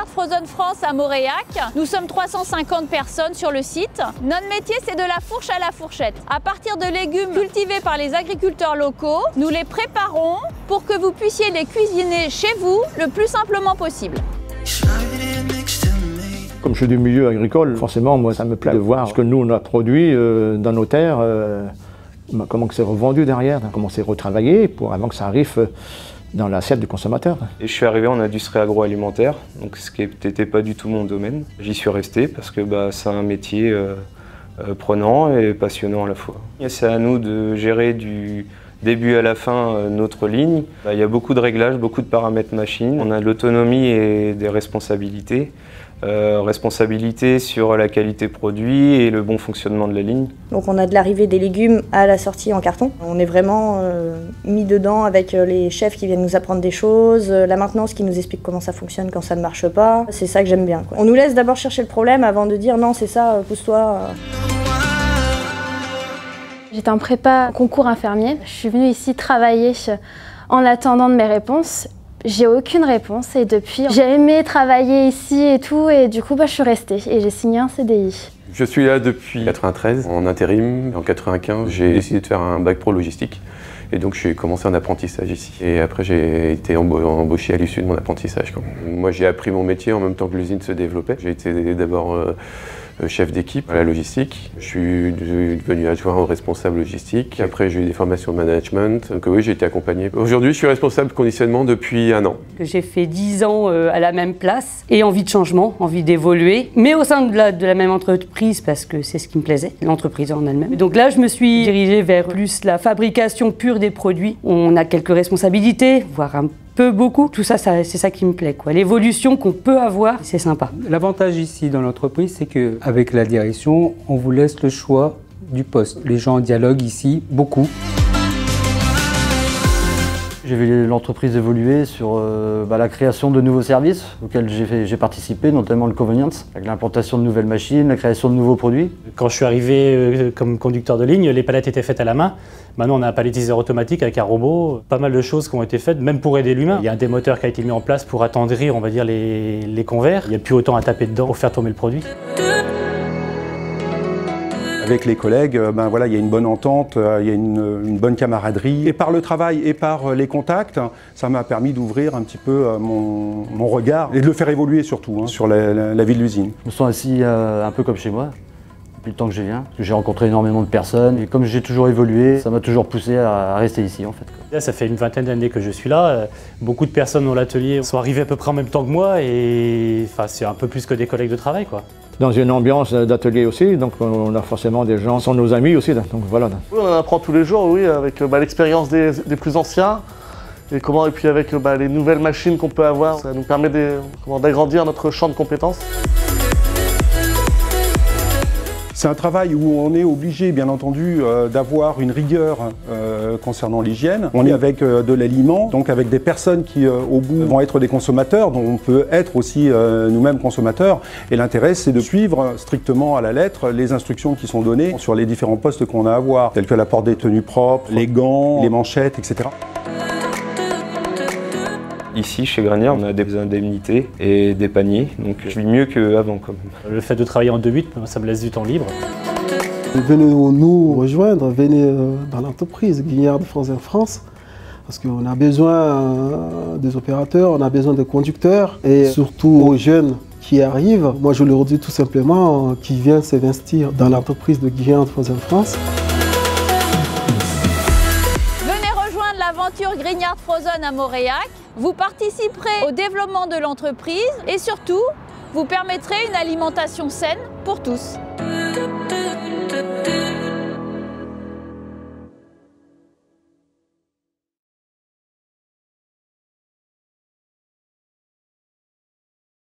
Grignard Frozen France à Moréac. Nous sommes 350 personnes sur le site. Notre métier, c'est de la fourche à la fourchette. À partir de légumes cultivés par les agriculteurs locaux, nous les préparons pour que vous puissiez les cuisiner chez vous le plus simplement possible. Comme je suis du milieu agricole, forcément, moi, ça me plaît de voir ce que nous, on a produit dans nos terres, comment c'est revendu derrière, comment c'est retravaillé avant que ça arrive dans l'assiette du consommateur. Et je suis arrivé en industrie agroalimentaire, donc ce qui n'était pas du tout mon domaine. J'y suis resté parce que c'est un métier prenant et passionnant à la fois. C'est à nous de gérer du début à la fin notre ligne. Il y a beaucoup de réglages, beaucoup de paramètres machines. On a de l'autonomie et des responsabilités. Responsabilité sur la qualité produit et le bon fonctionnement de la ligne. Donc on a de l'arrivée des légumes à la sortie en carton. On est vraiment mis dedans avec les chefs qui viennent nous apprendre des choses, la maintenance qui nous explique comment ça fonctionne quand ça ne marche pas. C'est ça que j'aime bien, quoi. On nous laisse d'abord chercher le problème avant de dire non c'est ça, pousse-toi. J'étais en prépa concours infirmier. Je suis venue ici travailler en attendant de mes réponses. J'ai aucune réponse et depuis, j'ai aimé travailler ici et tout et du coup, je suis restée et j'ai signé un CDI. Je suis là depuis 93 en intérim. En 95, j'ai décidé de faire un bac pro logistique et donc j'ai commencé un apprentissage ici. Et après, j'ai été embauché à l'issue de mon apprentissage. Moi, j'ai appris mon métier en même temps que l'usine se développait. J'ai été d'abord chef d'équipe à la logistique. Je suis devenu adjoint au responsable logistique. Après, j'ai eu des formations de management. Donc oui, j'ai été accompagné. Aujourd'hui, je suis responsable conditionnement depuis 1 an. J'ai fait 10 ans à la même place et envie de changement, envie d'évoluer, mais au sein de la même entreprise parce que c'est ce qui me plaisait, l'entreprise en elle-même. Donc là, je me suis dirigée vers plus la fabrication pure des produits. On a quelques responsabilités, voire un peu beaucoup. Tout ça, c'est ça qui me plaît, quoi. L'évolution qu'on peut avoir, c'est sympa. L'avantage ici dans l'entreprise, c'est qu'avec la direction, on vous laisse le choix du poste. Les gens dialoguent ici beaucoup. J'ai vu l'entreprise évoluer sur la création de nouveaux services auxquels j'ai participé, notamment le Convenience, avec l'implantation de nouvelles machines, la création de nouveaux produits. Quand je suis arrivé comme conducteur de ligne, les palettes étaient faites à la main. Maintenant, on a un palettiseur automatique avec un robot. Pas mal de choses qui ont été faites, même pour aider l'humain. Il y a un démoteur qui a été mis en place pour attendrir, on va dire, les convers. Il n'y a plus autant à taper dedans pour faire tourner le produit. Avec les collègues, il y a une bonne entente, il y a une bonne camaraderie. Et par le travail et par les contacts, ça m'a permis d'ouvrir un petit peu mon regard et de le faire évoluer surtout sur la vie de l'usine. Je me sens assis un peu comme chez moi, depuis le temps que je viens. J'ai rencontré énormément de personnes et comme j'ai toujours évolué, ça m'a toujours poussé à rester ici en fait. Là, ça fait une vingtaine d'années que je suis là. Beaucoup de personnes dans l'atelier sont arrivées à peu près en même temps que moi et c'est un peu plus que des collègues de travail, quoi. Dans une ambiance d'atelier aussi, donc on a forcément des gens qui sont nos amis aussi, donc voilà. Oui, on en apprend tous les jours, oui, avec l'expérience des plus anciens et puis avec les nouvelles machines qu'on peut avoir, ça nous permet d'agrandir notre champ de compétences. C'est un travail où on est obligé, bien entendu, d'avoir une rigueur concernant l'hygiène. On est avec de l'aliment, donc avec des personnes qui, au bout, vont être des consommateurs, dont on peut être aussi nous-mêmes consommateurs. Et l'intérêt, c'est de suivre strictement à la lettre les instructions qui sont données sur les différents postes qu'on a à avoir, tels que l'apport des tenues propres, les gants, les manchettes, etc. Ici, chez Grignard, on a des indemnités et des paniers, donc je vis mieux qu'avant quand même. Le fait de travailler en 2-8, ça me laisse du temps libre. Venez nous rejoindre, venez dans l'entreprise Grignard Frozen France, parce qu'on a besoin des opérateurs, on a besoin de conducteurs, et surtout aux jeunes qui arrivent. Moi, je leur dis tout simplement qu'ils viennent s'investir dans l'entreprise de Grignard Frozen France. L'aventure Grignard Frozen à Moréac, vous participerez au développement de l'entreprise et surtout, vous permettrez une alimentation saine pour tous.